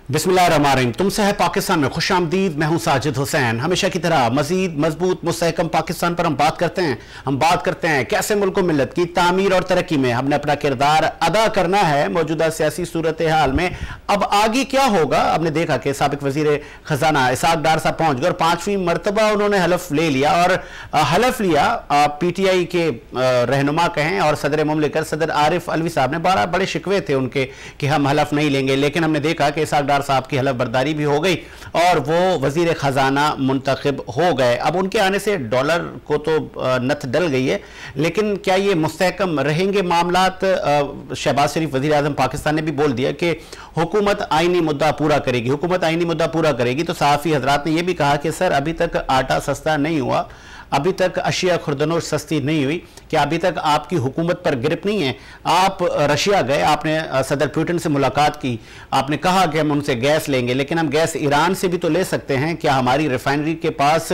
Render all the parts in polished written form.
बिस्मिल्लाहिर्रहमानिर्रहीम। तुमसे है पाकिस्तान में खुश आमदीद। मैं हूं साजिद हुसैन। हमेशा की तरह मजीद मजबूत मुस्तहकम पाकिस्तान पर हम बात करते हैं कैसे मुल्क मिल्लत की तामीर और तरक्की में हमने अपना किरदार अदा करना है मौजूदा सियासी सूरत हाल में। अब आगे क्या होगा? हमने देखा कि साबिक वजीर खजाना इसाक डार साहब पहुंच गए और 5वीं मरतबा उन्होंने हलफ ले लिया और हलफ लिया PTI के रहनुमा कहें और सदर मुमलिकत सदर आरिफ अलवी साहब ने बड़े शिकवे थे उनके कि हम हलफ नहीं लेंगे, लेकिन हमने देखा कि इसाक साहब की हलफ बर्दारी भी हो गई और वो वजीर खजाना मुंतखब हो गए। अब उनके आने से डॉलर को तो नथ डल गई है, लेकिन क्या ये मुस्तहकम रहेंगे मामलात? शहबाज शरीफ वजीर आजम पाकिस्तान ने भी बोल दिया कि हुकूमत आईनी मुद्दा पूरा करेगी, हुकूमत आईनी मुद्दा पूरा करेगी। तो सहाफ़ी हजरात ने यह भी कहा कि सर अभी तक आटा सस्ता नहीं हुआ, अभी तक अशिया खुर्दनोश सस्ती नहीं हुई, क्या अभी तक आपकी हुकूमत पर गिरफ्त नहीं है? आप रशिया गए, आपने सदर पुतिन से मुलाकात की, आपने कहा कि हम उनसे गैस लेंगे, लेकिन हम गैस ईरान से भी तो ले सकते हैं। क्या हमारी रिफाइनरी के पास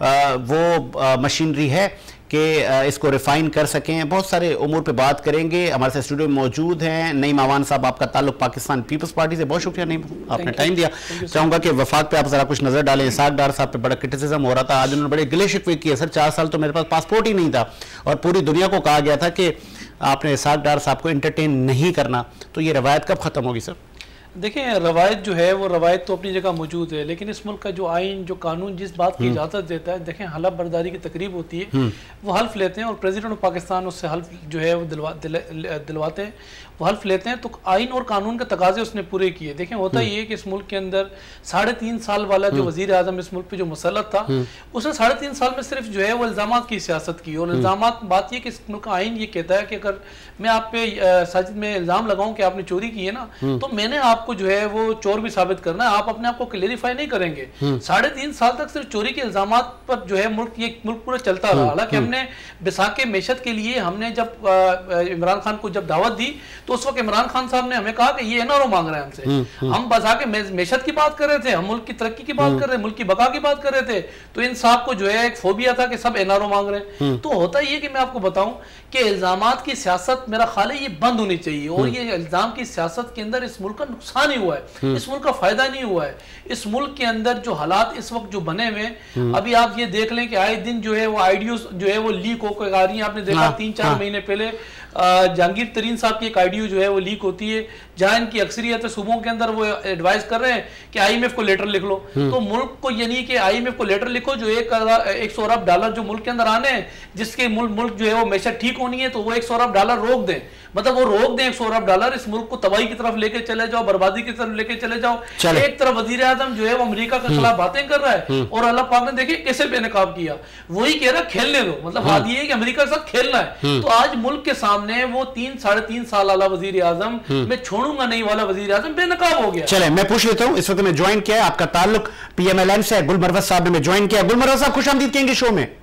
वो मशीनरी है कि इसको रिफाइन कर सकें? बहुत सारे उमूर पे बात करेंगे। हमारे साथ स्टूडियो में मौजूद हैं नईम आवान साहब, आपका ताल्लुक पाकिस्तान पीपल्स पार्टी से। बहुत शुक्रिया नईम, आपने टाइम दिया। चाहूंगा कि वफाक पे आप जरा कुछ नजर डालें। इसाक डार साहब पे बड़ा क्रिटिसिज्म हो रहा था, आज उन्होंने बड़े गिले शिकवे किए, सर 4 साल तो मेरे पास पासपोर्ट ही नहीं था और पूरी दुनिया को कहा गया था कि आपने इसाक डार साहब को एंटरटेन नहीं करना। तो ये रवायत कब खत्म होगी सर? देखिए, रवायत जो है वो रवायत तो अपनी जगह मौजूद है, लेकिन इस मुल्क का जो आइन जो कानून जिस बात की इजाज़त देता है, देखें हलफ बर्दारी की तकरीब होती है, वो हल्फ लेते हैं और प्रेसिडेंट ऑफ पाकिस्तान उससे हल्फ जो है वो दिलवाते हैं, वो हल्फ लेते हैं। तो आइन और कानून के तकाजे उसने पूरे किए। देखें, होता ये है कि इस मुल्क के अंदर 3.5 साल वाला जो वजीर आजम इस मुल्क पे जो मुसल्लत था, उसने 3.5 साल में सिर्फ जो है वो इल्ज़ामात की सियासत की। और इल्ज़ामात बात ये कि इस मुल्क का आइन ये कहता है कि अगर मैं आप पे साजिद में इल्ज़ाम लगाऊं कि आपने चोरी की है ना, तो मैंने आपको जो है वो चोर भी साबित करना है, आप अपने आप को क्लेरिफाई नहीं करेंगे। 3.5 साल तक सिर्फ चोरी के इल्जामात पर जो है मुल्क पूरा चलता रहा। हालांकि हमने बिसाके मेशत के लिए हमने जब इमरान खान को जब दावत दी तो उस वक्त इमरान खान साहब ने हमें कहा कि ये एनआरओ मांग रहे हैं हमसे। हम बिसाके मेशत की बात कर रहे थे, हम मुल्क की तरक्की की बात कर रहे थे, मुल्क की बका की बात कर रहे थे, तो इन साहब को जो है एक फोबिया था कि सब एनआरओ मांग रहे हैं। तो होता ये कि मैं आपको बताऊं कि इल्जामात की सियासत मेरा ख्याल है ये बंद होनी चाहिए और ये इल्जाम की सियासत के अंदर इस मुल्क का नुकसान ही हुआ है, इस मुल्क का फायदा नहीं हुआ है। इस मुल्क के अंदर जो हालात इस वक्त जो बने हुए, अभी आप ये देख लें कि आए दिन जो है वो आइडियोज जो है वो लीक होकर आ रही है। आपने देखा 3-4 महीने पहले जहांगीर तरीन साहब की एक आइडियो जो है वो लीक होती है, जहां इनकी अक्सरियत सूबों के अंदर वो एडवाइस कर रहे हैं कि IMF को लेटर लिख लो। तो मुल्क को यानी कि IMF को लेटर लिखो जो 100 अरब डॉलर जो मुल्क के अंदर आने हैं, जिसके मुल्क जो है वो हमेशा ठीक होनी है, तो वो 100 अरब डॉलर रोक दें। मतलब वो रोक दें 100 अरब डॉलर, इस मुल्क को तबाही की तरफ लेके चले जाओ, बर्बादी की तरफ लेके चले जाओ। एक तरफ वजीर आजम जो है वो अमेरिका के खिलाफ बातें कर रहा है और अल्लाह पाक ने देखिए कैसे बेनकाब किया, वही कह रहा है खेलने दो। मतलब बात ये है कि अमेरिका के साथ खेलना है। तो आज मुल्क के सामने वो 3-3.5 साल वाला वजीर आजम, मैं छोड़ूंगा नहीं वाला वजीर आजम बेनकाब हो गया। चले मैं पूछ लेता हूँ, इस वक्त में ज्वाइन किया है, आपका ताल्लुक PMLN से, गुल मरवत साहब ने ज्वाइन किया। गुल मरवत साहब खुश आमदीद कहेंगे शो में।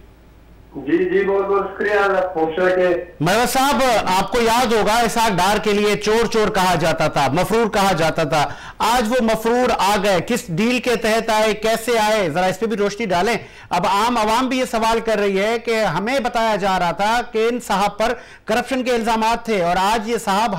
जी बहुत बहुत शुक्रिया मरवत साहब, आपको याद होगा इसाक डार के लिए चोर चोर कहा जाता था, मफरूर कहा जाता था। आज वो मफरूर आ गए, किस डील के तहत आए, कैसे आए, जरा इस पे भी रोशनी डालें। अब आम आवाम भी ये सवाल कर रही है कि हमें बताया जा रहा था कि इन साहब पर करप्शन के इल्जामात थे और आज ये साहब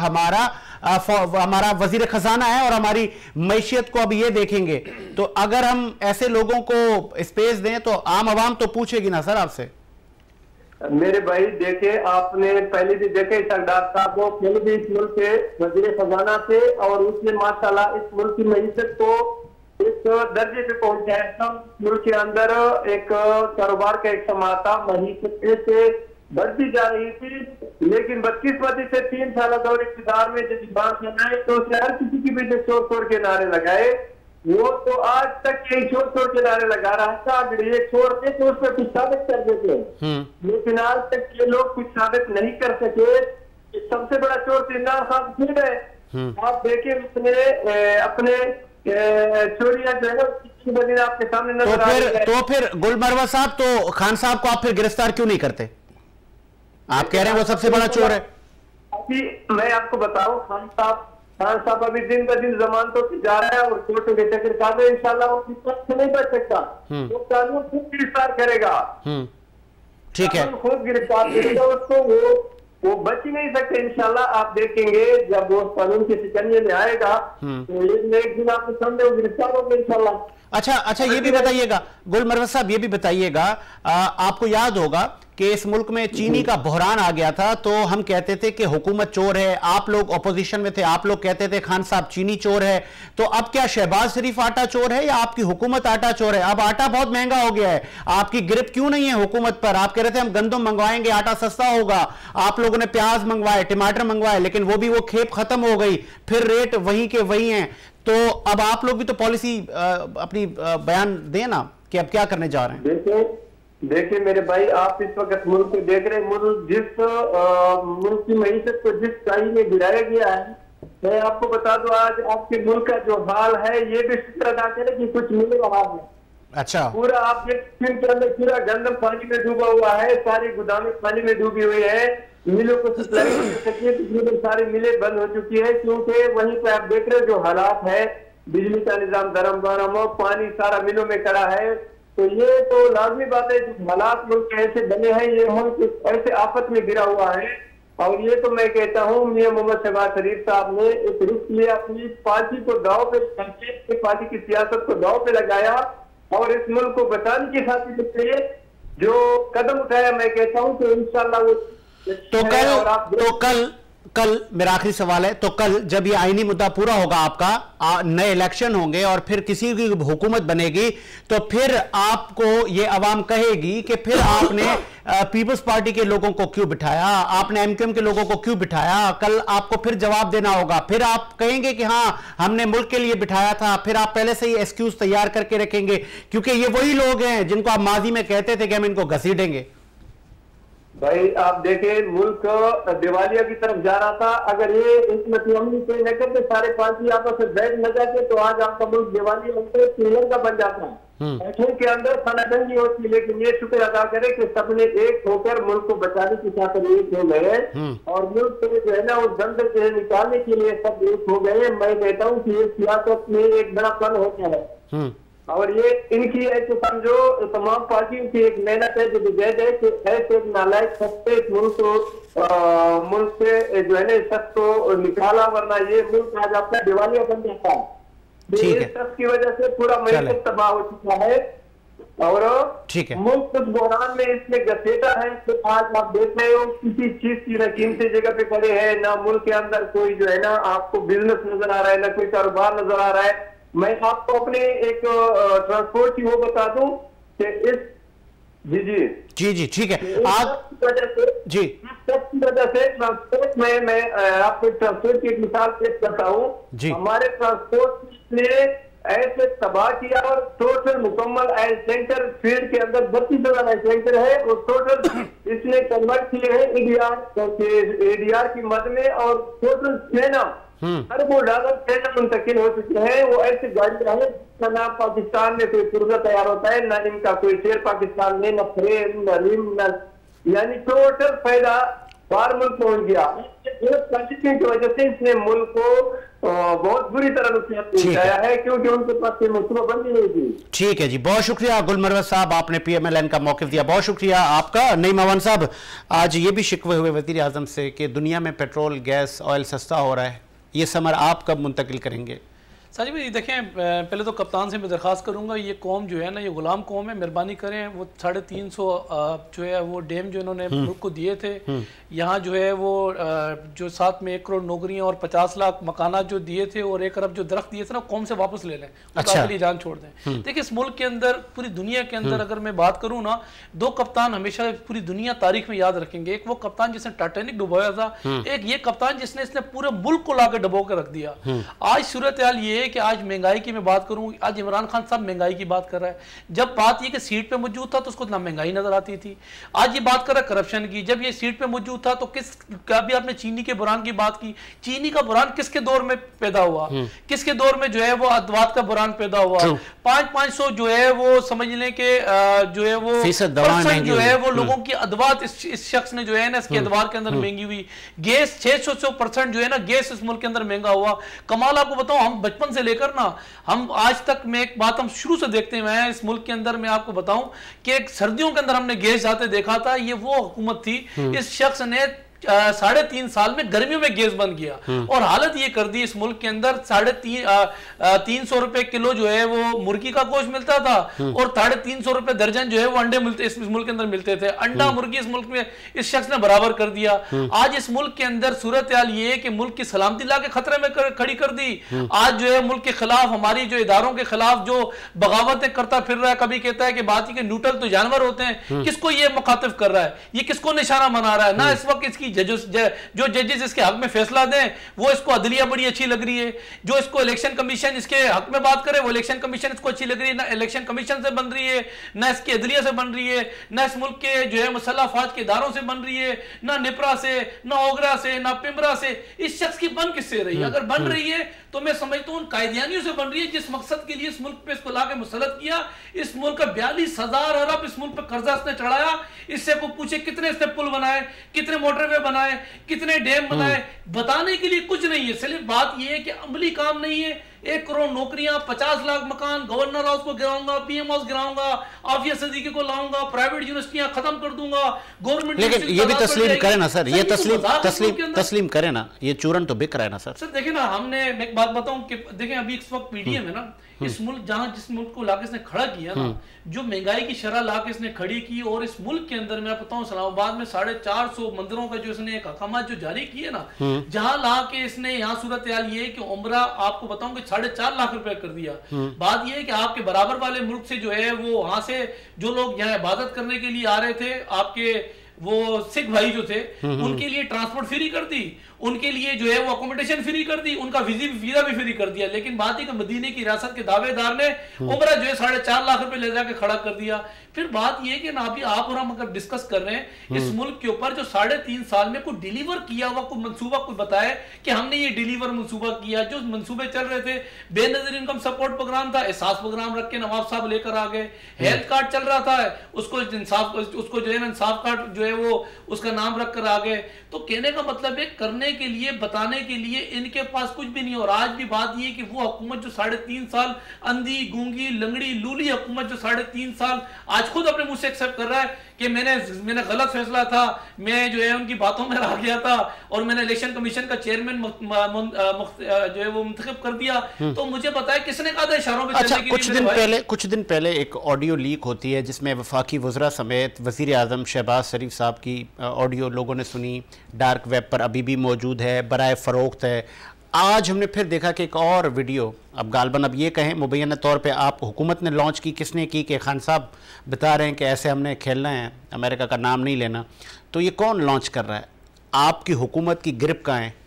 हमारा वजीर खजाना है और हमारी मैशियत को अब ये देखेंगे। तो अगर हम ऐसे लोगों को स्पेस दें तो आम आवाम तो पूछेगी ना सर आपसे। मेरे भाई देखे, आपने पहले भी देखे इसाक डार साहब को, पहले भी इस मुल्क के वजीर खजाना थे और उसने माशाल्लाह इस मुल्क की मैशत को इस दर्जे पे पहुंचाया। मुल्क के अंदर एक कारोबार का एक समाता मैशत से बढ़ती जा रही थी, लेकिन बदकिस्मती से 3 साल दौर इक़्तिदार में जब बात बनाए तो हर किसी की भी चोर चोर के नारे लगाए। वो तो आज तक यही चोर चोर के नारे लगा रहा था, अगर ये छोड़ते तो उस पर कुछ साबित कर देते, लेकिन आज तक ये लोग कुछ साबित नहीं कर सके। सबसे बड़ा चोर तो इमरान खान खुद है। आप देखिए उसने अपने चोरियां जो है आपके सामने नजर आ रही है। तो फिर गुल मरवा साहब, तो खान साहब को आप फिर गिरफ्तार क्यों नहीं करते? आप कह रहे हैं वो सबसे बड़ा चोर है। अभी मैं आपको बताऊं, खान साहब अभी दिन ब दिन जमानतों से जा रहा है और कोर्ट के चक्कर काबे इंशाल्लाह वो किसी नहीं बच सकता, वो कानून खुद गिरफ्तार करेगा। ठीक है, खुद गिरफ्तार करेगा उसको। वो वो बच ही नहीं सकते। इंशाल्लाह आप देखेंगे जब वो कानून के सिकंजे में आएगा तो एक दिन आपको सामने वो गिरफ्तार होगा इंशाल्लाह। अच्छा, ये भी बताइएगा गुल मरवत साहब, ये भी बताइएगा, आपको याद होगा कि इस मुल्क में चीनी का बहरान आ गया था, तो हम कहते थे कि हुकूमत चोर है, आप लोग ऑपोजिशन में थे, आप लोग कहते थे खान साहब चीनी चोर है। तो अब क्या शहबाज शरीफ आटा चोर है या आपकी हुकूमत आटा चोर है? अब आटा बहुत महंगा हो गया है, आपकी गिरफ्त क्यों नहीं है हुकूमत पर? आप कह रहे थे हम गंदम मंगवाएंगे, आटा सस्ता होगा, आप लोगों ने प्याज मंगवाए, टमाटर मंगवाए, लेकिन वो भी वो खेप खत्म हो गई, फिर रेट वहीं के वहीं है। तो अब आप लोग भी तो पॉलिसी अपनी बयान दें ना कि अब क्या करने जा रहे हैं। देखिए मेरे भाई, आप इस वक्त मुल्क को देख रहे हैं, मुल्क जिस मुल्क की मईशत को जिस काई में गिराया गया है, मैं आपको बता दूं आज आपके मुल्क का जो हाल है ये भी शुक्र अदा करें कि कुछ मिल रहा है। अच्छा, पूरा आप पूरा गंदम पानी में डूबा हुआ है, सारी गोदामें पानी में डूबी हुई है, मिलों को सप्लाई नहीं कर सकी, तकरीबन सारी मिलें बंद हो चुकी है, क्योंकि वहीं पे आप देख रहे हो जो हालात है, बिजली का निजाम दरम बरम हो, पानी सारा मिलों में खड़ा है। तो ये तो लाजमी बात है, जो हालात मुल्क के ऐसे बने हैं, ये मुल्क ऐसे आफत में गिरा हुआ है। और ये तो मैं कहता हूँ मियां मोहम्मद शहबाज शरीफ साहब ने एक रिस्क लिया, अपनी पार्टी को दाव पे, पार्टी की सियासत को दाव पे लगाया और इस मुल्क को बचाने की खातिर के लिए जो कदम उठाया, मैं कहता हूँ कि इंशाल्लाह वो कल मेरा आखिरी सवाल है, तो कल जब ये आईनी मुद्दा पूरा होगा आपका, नए इलेक्शन होंगे और फिर किसी की हुकूमत बनेगी, तो फिर आपको ये अवाम कहेगी कि फिर आपने पीपल्स पार्टी के लोगों को क्यों बिठाया, आपने एमक्यूएम के लोगों को क्यों बिठाया? कल आपको फिर जवाब देना होगा, फिर आप कहेंगे कि हाँ हमने मुल्क के लिए बिठाया था, फिर आप पहले से ही एक्सक्यूज तैयार करके रखेंगे, क्योंकि ये वही लोग हैं जिनको आप माजी में कहते थे कि हम इनको घसीटेंगे। भाई आप देखें, मुल्क दिवालिया की तरफ जा रहा था, अगर ये इसमें कोई न करते, सारे पार्टी आपस में बैठ न जाते, तो आज आपका मुल्क दिवालिया होते श्रीलंका बन जाता है। ऐसे के अंदर खानाजंगी होती, लेकिन ये शुक्र अदा करे कि सबने एक होकर मुल्क को बचाने की खातिर एक हो गए और मुल्क से जो है ना उस दंड से निकालने के लिए सब एक हो गए। मैं कहता हूँ कि ये सियासत में एक बड़ा फल होता है और ये इनकी ऐसे समझो तमाम पार्टियों की एक मेहनत है, जो जैद है कि ऐसे एक नालायक सस्ते मुल्क से जो है ना शख्स को निकाला, वरना ये मुल्क आज अपना दिवालिया बन जाता है। इस शख्स की वजह से पूरा मईशत तबाह हो चुका है और मुल्क उस बहरान में इसमें घसीटा है कि आज आप देख रहे हो किसी चीज की न कीमती जगह पे खड़े हैं, ना मुल्क के अंदर कोई जो है ना आपको बिजनेस नजर आ रहा है, ना कोई कारोबार नजर आ रहा है। मैं आपको अपने एक ट्रांसपोर्ट की वो बता दूं कि इस जी ठीक है, आज जी सबकी वजह से ट्रांसपोर्ट में मैं आपको ट्रांसपोर्ट की एक मिसाल पेश करता हूँ। हमारे ट्रांसपोर्ट ने ऐसे तबाह किया और टोटल मुकम्मल टैंकर फील्ड के अंदर 32,000 टैंकर है और टोटल इसने कन्वर्ट किए हैं एडीआर की मद में और टोटल सेना अरबों डॉलर सेना मुंतकिल हो चुके हैं। वो ऐसी गाड़ियां हैं जिसका नाम पाकिस्तान में कोई पुर्जा तैयार होता है, ना इनका कोई शेर पाकिस्तान में, न फ्रेम न रिम न, यानी टोटल फायदा बाहर मुल्क पहुंच गया। की वजह से इसने मुल्क को बहुत बुरी तरह नुकसान पहुंचाया है, क्योंकि उनके पास मनसूबाबंदी नहीं थी। ठीक है जी, बहुत शुक्रिया गुल मरवत साहब, आपने PMLN का मौक़िफ़ दिया, बहुत शुक्रिया आपका। नईम अवान साहब, आज ये भी शिकवे हुए वज़ीर आज़म से कि दुनिया में पेट्रोल गैस ऑयल सस्ता हो रहा है, ये समर आप कब मुंतकिल करेंगे? साजिद भाई देखें, पहले तो कप्तान से मैं दरख्वास्त करूंगा, ये कौम जो है ना ये गुलाम कौम है, मेहरबानी करें वो 350 जो है वो डैम जो इन्होंने मुल्क को दिए थे, यहाँ जो है वो जो साथ में 1 करोड़ नौकरियाँ और 50 लाख मकानात जो दिए थे और 1 अरब जो दरख्त दिए थे ना, कौम से वापस ले लें, उसके लिए जान छोड़ दें। देखिए इस मुल्क के अंदर, पूरी दुनिया के अंदर अगर मैं बात करूँ ना, 2 कप्तान हमेशा पूरी दुनिया तारीख में याद रखेंगे। एक वो कप्तान जिसने टाइटैनिक डुबोया था, एक ये कप्तान जिसने इसने पूरे मुल्क को लाकर डुबो कर रख दिया। आज सूरत हाल ये है कि आज महंगाई की मैं बात करूं, आज इमरान खान साहब महंगाई की बात कर रहा है, जब बात ये कि सीट पे मौजूद था तो उसको इतना महंगाई नजर आती थी। आज ये बात कर रहा है करप्शन की, जब ये सीट पे मौजूद था तो अभी आपने चीनी के बुरान की बात की, चीनी का बुरान किसके दौर में पैदा हुआ, किसके दौर में जो है वो अदवात का बुरान पैदा हुआ। 500 जो है वो समझ लें कि जो है वो परसेंट जो है वो लोगों की अदवात इस शख्स ने जो है ना इसके अदवार के अंदर महंगी हुई। गैस 600% जो है ना गैस इस मुल्क के अंदर महंगा हुआ। कमाल आपको बताऊं, हम बचपन से लेकर ना हम आज तक में एक बात हम शुरू से देखते हुए हैं इस मुल्क के अंदर, मैं आपको बताऊं कि सर्दियों के अंदर हमने गैस जाते देखा था, ये वो हुकूमत थी, इस शख्स ने 3.5 साल में गर्मियों में गैस बंद किया और हालत ये कर दी इस मुल्क के अंदर 350 रुपए किलो जो है वो मुर्गी का गोश्त मिलता था और 350 रुपए दर्जन जो है वो अंडे मिलते इस मुल्क के अंदर मिलते थे। अंडा मुर्गी इस मुल्क में इस शख्स ने बराबर कर दिया। आज इस मुल्क के अंदर सूरत हाल ये है कि मुल्क की सलामती ला के खतरे में खड़ी कर दी। आज जो है मुल्क के खिलाफ, हमारी जो इदारों के खिलाफ जो बगावतें करता फिर रहा है, कभी कहता है कि बात ही के न्यूट्रल तो जानवर होते हैं, किसको ये मुखातिब कर रहा है, ये किसको निशाना बना रहा है। ना इस वक्त इसकी जो जजेस इसके हक में फैसला दें वो इसको अदलिया बड़ी अच्छी लग रही है, जो इसको इलेक्शन कमीशन इसके हक में बात करे वो इलेक्शन कमीशन इसको अच्छी लग रही है। ना इलेक्शन कमीशन से बन रही है, ना इसकी अदलिया से बन रही है, ना इस मुल्क के जो है मुसल्लह अफवाज के इदारों से बन रही है, ना निपरा से, ना ओगरा से, ना पिमरा से। इस शख्स की बन किससे रही है? अगर बन रही है तो मैं समझता हूं उन कायदियानियों से बन रही है जिस मकसद के लिए इस मुल्क पे इसको लाके मुसल्लत किया। इस मुल्क का 42,000 अरब इस मुल्क पे कर्जा इसने चढ़ाया। इससे को पूछे कितने इसने पुल बनाए, कितने मोटरवे बनाए, कितने डैम बनाए, बताने के लिए कुछ नहीं है। सिर्फ बात यह है कि अमली काम नहीं है। 1 करोड़ नौकरियां, 50 लाख मकान, गवर्नर हाउस को गिराऊंगा, पीएम हाउस गिराऊंगा, आफिया सदीकी को लाऊंगा, प्राइवेट यूनिवर्सिटियां खत्म कर दूंगा, गवर्नमेंट। लेकिन ये भी तस्लीम करे ना सर, ये तस्लीम करे ना, ये चूरन तो बिक रहा है ना सर। सर देखिए ना, हमने एक बात बताऊं कि देखें अभी इस वक्त पीडीएम है ना, इस मुल्क जिस मुल्क को लाके इसने खड़ा किया ना, जो महंगाई की शरह लाके इसने खड़ी की, और इस मुल्क के अंदर मैं बताऊं इस्लामाबाद में 450 मंदिरों का जो इसने एक अहकाम जो जारी किए ना, जहां लाके इसने यहाँ सूरत हाल ये कि उम्रा आपको बताऊं कि 4.5 लाख रुपए कर दिया। बात यह है कि आपके बराबर वाले मुल्क से जो है वो वहां से जो लोग यहाँ इबादत करने के लिए आ रहे थे, आपके वो सिख भाई जो थे, उनके लिए ट्रांसपोर्ट फ्री कर दी, उनके लिए जो है वो अकोमोडेशन फ्री कर दी, उनका वीजा भी फ्री कर दिया। लेकिन बात है कि मदीने की रियासत के दावेदार ने उम्रा जो है 4.5 लाख रुपए ले जाके खड़ा कर दिया। फिर बात यह कि ना अभी आप और हम अगर डिस्कस कर रहे हैं इस मुल्क के ऊपर जो 3.5 साल में कोई डिलीवर किया हुआ कोई मंसूबा कोई बताए कि हमने ये डिलीवर मंसूबा किया। जो मंसूबे चल रहे थे, बेनजीर इनकम सपोर्ट प्रोग्राम था, एहसास प्रोग्राम रख के नवाब साहब लेकर आ गए। हेल्थ कार्ड चल रहा था, उसको जो है ना इंसाफ कार्ड जो है वो उसका नाम रख कर आ गए। तो कहने का मतलब है करने के लिए, बताने के लिए इनके पास कुछ भी नहीं। और आज भी बात यह कि वो हुकूमत जो 3.5 साल अंधी गूंगी लंगड़ी लूली हुकूमत जो 3.5 साल आज खुद अपने मुंह से एक्सेप्ट कर रहा है कि मैंने गलत फैसला था, मैं जो है उनकी बातों में रह गया था और मैंने इलेक्शन कमीशन का चेयरमैन जो है वो मुंतखब कर दिया। तो मुझे पता है किसने कहा था इशारों पे चलने के लिए। कुछ दिन पहले एक ऑडियो लीक होती है जिसमें वफाकी वज़रा समेत वज़ीर आज़म शहबाज शरीफ साहब की ऑडियो लोगों ने सुनी, डार्क वेब पर अभी भी मौजूद है, बराए फ़रोख्त है। आज हमने फिर देखा कि एक और वीडियो, अब गालबन अब ये कहें मुबैना तौर पे आप हुकूमत ने लॉन्च की, किसने की, कि खान साहब बता रहे हैं कि ऐसे हमने खेलना है, अमेरिका का नाम नहीं लेना। तो ये कौन लॉन्च कर रहा है? आपकी हुकूमत की ग्रिप का है?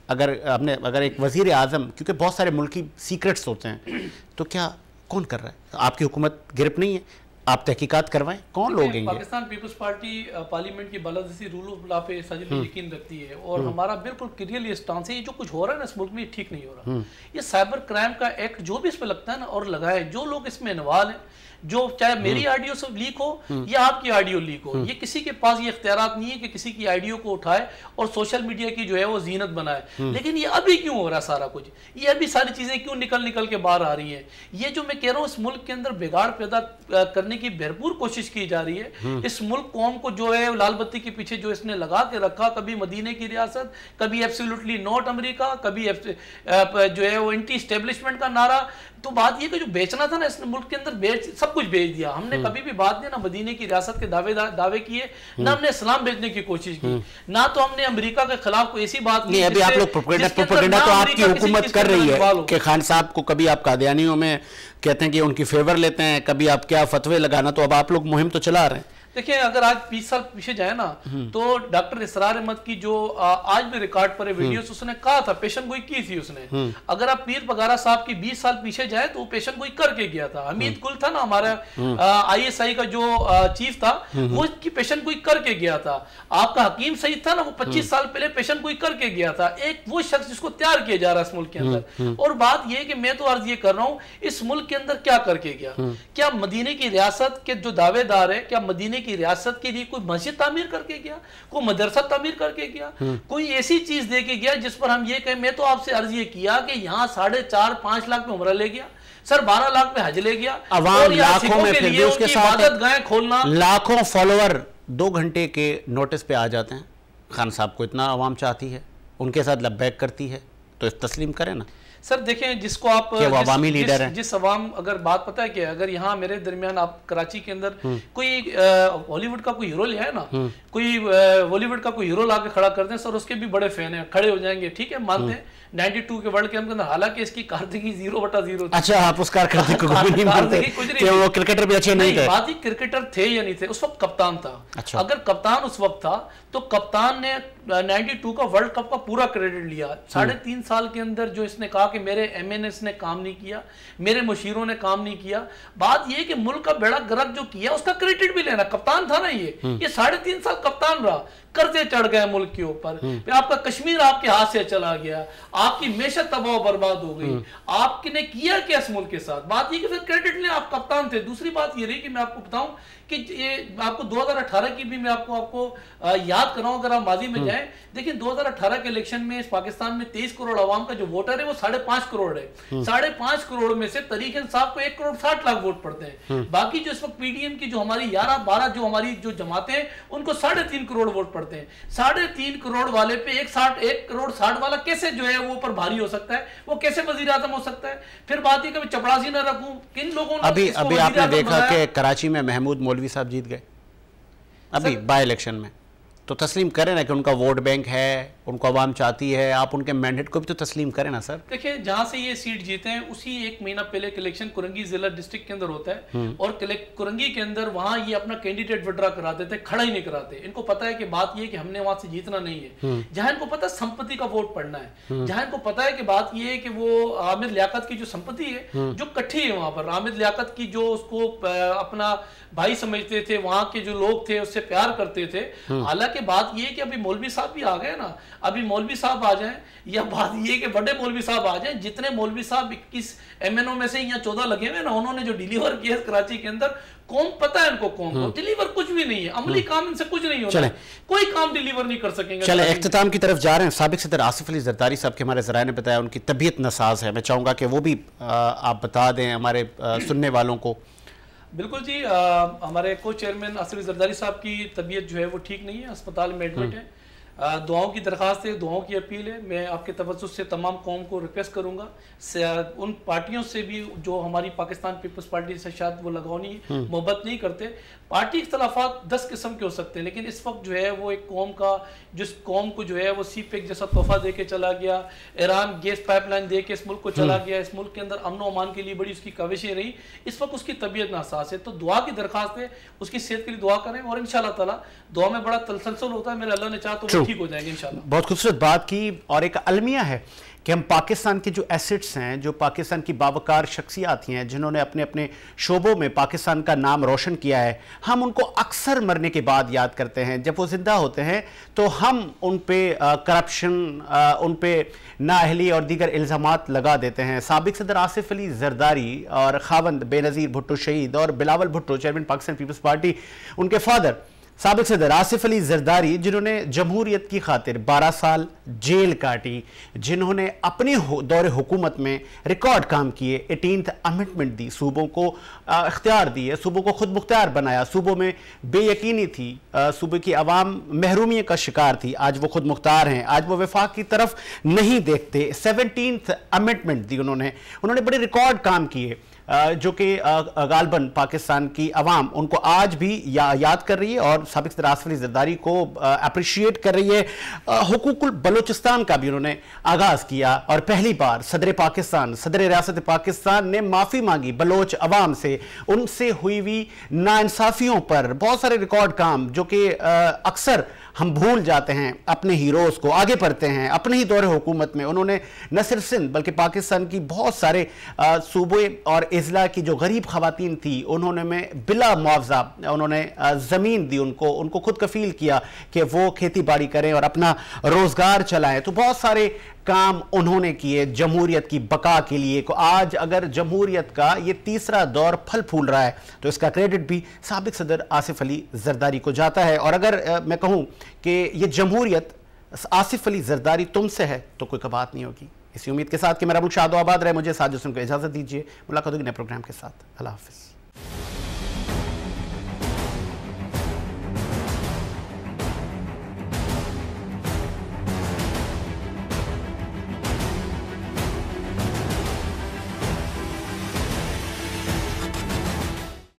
अगर एक वज़ीर आज़म, क्योंकि बहुत सारे मुल्की सीक्रेट्स होते हैं, तो क्या कौन कर रहा है? आपकी हुकूमत ग्रिप नहीं है? आप तहकीकात करवाएं, कौन लोग हैं? पाकिस्तान पीपल्स पार्टी पार्लियामेंट की बालादस्ती रूल ऑफ लॉ पे सजल यकीन रखती है और हमारा बिल्कुल क्लियरली स्टांस है। ये जो कुछ हो रहा है ना इस मुल्क में, ठीक नहीं हो रहा। ये साइबर क्राइम का एक्ट जो भी इस पे लगता है ना और लगाए, जो लोग इसमें इन्वॉल्व हैं, जो चाहे मेरी ऑडियो से लीक हो या आपकी ऑडियो लीक हो, ये किसी के पास ये इख्तियारात नहीं है कि किसी की ऑडियो को उठाए और सोशल मीडिया की जो है वो जीनत बनाए। लेकिन ये अभी क्यों हो रहा है सारा कुछ? ये अभी सारी चीजें क्यों निकल के बाहर आ रही हैं? ये जो मैं कह रहा हूँ, इस मुल्क के अंदर बिगाड़ पैदा करने की भरपूर कोशिश की जा रही है। इस मुल्क कौम को जो है लाल बत्ती के पीछे जो इसने लगा के रखा, कभी मदीने की रियासत, कभी एब्सोल्युटली नॉट अमेरिका, कभी जो है वो एंटी एस्टेब्लिशमेंट का नारा। तो बात ये कि जो बेचना था ना इसने मुल्क के अंदर सब कुछ बेच दिया। हमने कभी भी बात नहीं ना मदीने की रियासत के दावे किए, ना हमने इस्लाम बेचने की कोशिश की, ना तो हमने अमेरिका के खिलाफ कोई ऐसी बात नहीं। अभी आप लोग प्रोपेगेंडा तो आपकी हुकूमत कर रही है कि खान साहब को कभी आप कादियानियों में कहते हैं कि उनकी फेवर लेते हैं, कभी आप क्या फतवे लगाना, तो अब आप लोग मुहिम तो चला रहे हैं। देखिए, अगर आज 20 साल पीछे जाए ना तो डॉक्टर इसरार अहमद की जो आज भी रिकॉर्ड पर है वीडियोस, उसने कहा था, पेशन गोई की थी उसने। अगर आप पीर पगारा साहब की 20 साल पीछे जाए तो वो पेशन गोई करके गया था। हमीद कुल था ना हमारा ISI का जो चीफ था, वो इसकी पेशन गोई करके गया था। आपका हकीम सईद था ना, वो 25 साल पहले पेशन गोई करके गया था। एक वो शख्स जिसको तैयार किया जा रहा है इस मुल्क के अंदर। और बात यह कि मैं तो अर्ज ये कर रहा हूँ, इस मुल्क के अंदर क्या करके गया? क्या मदीने की रियासत के जो दावेदार है, क्या मदीने की रियासत के लिए कोई मस्जिद तामीर करके गया, कोई मदरसा तामीर करके गया, कोई ऐसी चीज दे के गया जिस पर हम ये कहें? मैं तो आपसे अर्ज ये किया कि यहाँ 4.5-5 लाख में उम्रा ले गया सर, 12 लाख पे हज ले गया, अवाम लाखों में फिर भी उसके साथ गाय खोलना, लाखों फॉलोअर 2 घंटे के नोटिस पे आ जाते हैं। खान साहब को इतना आवाम चाहती है, उनके साथ लबैक करती है, तो तस्लीम करें ना। सर देखें, जिसको आप अवामी लीडर हैं, जिस अवाम, अगर बात पता है कि अगर यहाँ मेरे दरमियान आप कराची के अंदर कोई हॉलीवुड का कोई हीरो लिया है ना, कोई बॉलीवुड का कोई हीरो लाके खड़ा कर दें सर, उसके भी बड़े फैन हैं, खड़े हो जाएंगे, ठीक है, मानते हैं 92 के वर्ल्ड कप के अंदर, हालांकि इसकी कारकर्दगी 0/0 थी। अच्छा, आप उस कारकर्दगी को नहीं मानते कि वो क्रिकेटर भी अच्छे नहीं थे? बात ही क्रिकेटर थे या नहीं थे, उस वक्त कप्तान था। अच्छा। अगर कप्तान उस वक्त था तो कप्तान ने 92 का वर्ल्ड कप का पूरा क्रेडिट लिया। 3.5 साल के अंदर जो इसने कहा कि मेरे MNS ने काम नहीं किया, मेरे मुशीरों ने काम नहीं किया, बात यह कि मुल्क का बेड़ा गर्क जो किया उसका क्रेडिट भी लेना, कप्तान था ना ये 3.5 साल कप्तान रहा, कर्जे चढ़ गए मुल्क के ऊपर, आपका कश्मीर आपके हाथ से चला गया, आपकी मेशत तबाह बर्बाद हो गई, आपने किया क्या इस मुल्क के साथ? बात ये कि फिर क्रेडिट ले, आप कप्तान थे। दूसरी बात ये रही कि मैं आपको बताऊं कि ये आपको 2018 की भी मैं आपको याद कराऊं, अगर आप माजी में जाएं, देखिए 2018 के इलेक्शन में इस पाकिस्तान में 23 करोड़ आवाम का जो वोटर है वो 5.5 करोड़ है। 5.5 करोड़ में से तरीक इंसाफ को 1 करोड़ 60 लाख वोट पड़ते हैं। बाकी जो इस वक्त PDM की जो हमारी 11-12 जो हमारी जो जमातें हैं उनको 3.5 करोड़ वोट पड़ते हैं। 3.5 करोड़ वाले पे 1 करोड़ 60 वाला कैसे जो है वो ऊपर भारी हो सकता है? वो कैसे वजीर आजम हो सकता है? फिर बात ही कभी चपड़ासी न रखूं, किन लोगों ने अभी आपने देखा कि कराची में महमूद मौलवी साहब जीत गए अभी बाय इलेक्शन में, तो तस्लीम करें ना कि उनका वोट बैंक है, उनको आवाम चाहती है, आप उनके मैंडेट को भी तो तस्लीम करें ना सर। देखिए, जहां से ये सीट जीते हैं उसी 1 महीना पहले इलेक्शन कुरंगी जिला डिस्ट्रिक्ट के अंदर होता है, और कुरंगी के अंदर वहां ये अपना कैंडिडेट विड्रा करा देते हैं, खड़ा ही नहीं कराते। इनको पता है कि बात ये कि हमने वहां से जीतना नहीं है। जहां इनको पता है संपत्ति का वोट पड़ना है, जहां इनको पता है कि बात ये है कि वो आमिर लियाकत की जो संपत्ति है जो कट्ठी है वहां पर, आमिर लियाकत की जो उसको अपना भाई समझते थे, वहां के जो लोग थे उससे प्यार करते थे। हालांकि बात ये कि अभी मौलवी साहब भी आ गए ना, अभी मौलवी साहब आ जाएं, या बात ये कि बड़े मौलवी साहब आ जाएं, जितने मौलवी साहब 21 MNO में से यहाँ 14 लगे हुए ना, उन्होंने जो डिलीवर किया कराची के अंदर, कौन पता है इनको कौन को डिलीवर कुछ भी नहीं है, अमली काम इनसे कुछ नहीं होता, कोई काम डिलीवर नहीं कर सकेंगे। चले इख्तिताम की तरफ जा रहे हैं। साबिक सदर आसिफ अली जरदारी साहब के हमारे ज़राए ने बताया उनकी तबीयत नासाज है, मैं चाहूँगा कि वो भी आप बता दें हमारे सुनने वालों को। बिल्कुल जी, हमारे को चेयरमैन आसिफ अली जरदारी साहब की तबीयत जो है वो ठीक नहीं है, अस्पताल में एडमिट है। दुआओं की दरख्वास्त है, दुआओं की अपील है। मैं आपके तवज्जुह से तमाम कौम को रिक्वेस्ट करूंगा, उन पार्टियों से भी जो हमारी पाकिस्तान पीपल्स पार्टी से शायद वो लगाव नहीं, मोहब्बत नहीं करते। पार्टी इख्तलाफात 10 किस्म के हो सकते हैं, लेकिन इस वक्त जो है वो एक कौम का, जिस कौम को जो है वो CPEC जैसा तोहफा दे के चला गया, ईरान गैस पाइपलाइन दे के इस मुल्क को चला गया, इस मुल्क के अंदर अमन अमान के लिए बड़ी उसकी काविशें रही, इस वक्त उसकी तबीयत नासाज है। तो दुआ की दरख्वास्त है, उसकी सेहत के लिए दुआ करें, और इंशाअल्लाह ताला दुआ में बड़ा तसलसल होता है, मेरे अल्लाह ने चाहा तो वो ठीक हो जाएंगे इंशाअल्लाह। बहुत खूबसूरत बात की, और एक अलमिया है कि हम पाकिस्तान के जो एसेट्स हैं, जो पाकिस्तान की बावकार शख्सियात हैं जिन्होंने अपने अपने शोबों में पाकिस्तान का नाम रोशन किया है, हम उनको अक्सर मरने के बाद याद करते हैं। जब वो जिंदा होते हैं तो हम उन पे करप्शन, उन पे नाअहली और दीगर इल्ज़ामात लगा देते हैं। साबिक सदर आसिफ अली जरदारी और खावंद बेनज़ीर भुट्टो शहीद और Bilawal Bhutto chairman Pakistan Peoples Party, उनके फादर साबिक सदर आसिफ अली जरदारी, जिन्होंने जमहूरियत की खातिर 12 साल जेल काटी, जिन्होंने अपने दौरे हुकूमत में रिकॉर्ड काम किए, 18th अमेंडमेंट दी, सूबों को इख्तियार दिए, सूबों को खुद मुख्तियार बनाया, सूबों में बेयकीनी थी, सूबे की आवाम महरूमियत का शिकार थी, आज वो खुद मुख्तार हैं, आज वो वफाक की तरफ नहीं देखते। 17th अमेंडमेंट दी उन्होंने बड़े रिकॉर्ड काम किए, जो कि गालबन पाकिस्तान की अवाम उनको आज भी याद कर रही है और साबिक सदर आसिफ अली जरदारी को अप्रिशिएट कर रही है। हुकूकुल बलोचिस्तान का भी उन्होंने आगाज किया, और पहली बार सदर रियासत पाकिस्तान ने माफ़ी मांगी बलोच अवाम से, उनसे हुई हुई नाइंसाफियों पर। बहुत सारे रिकॉर्ड काम जो कि अक्सर हम भूल जाते हैं, अपने हीरोज़ को आगे पढ़ते हैं। अपने ही दौरे हुकूमत में उन्होंने न सिर्फ सिंध बल्कि पाकिस्तान की बहुत सारे सूबे और अजला की जो गरीब खवातीन थी उन्होंने में बिला मुआवजा उन्होंने ज़मीन दी, उनको खुद कफील किया कि वो खेती बाड़ी करें और अपना रोज़गार चलाएं। तो बहुत सारे काम उन्होंने किए जमहूरियत की बका के लिए। को आज अगर जमहूरियत का ये तीसरा दौर फल फूल रहा है तो इसका क्रेडिट भी साबिक सदर आसिफ अली जरदारी को जाता है। और अगर मैं कहूँ कि ये जमहूरियत आसिफ अली जरदारी तुमसे है तो कोई बात नहीं होगी। इसी उम्मीद के साथ कि मेरा मुल्क शादो आबाद रहे, मुझे साजिद हुसैन को इजाज़त दीजिए। मुलाकात होगी नए प्रोग्राम के साथ। अल्लाह हाफ़िज़।